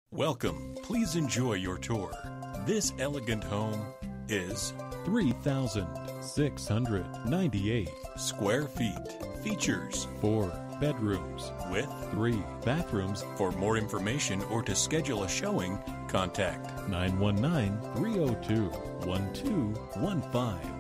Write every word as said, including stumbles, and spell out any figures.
Welcome. Please enjoy your tour. This elegant home is three thousand six hundred ninety-eight square feet. Features four bedrooms with three bathrooms. For more information or to schedule a showing, contact nine one nine, three oh two, one two one five.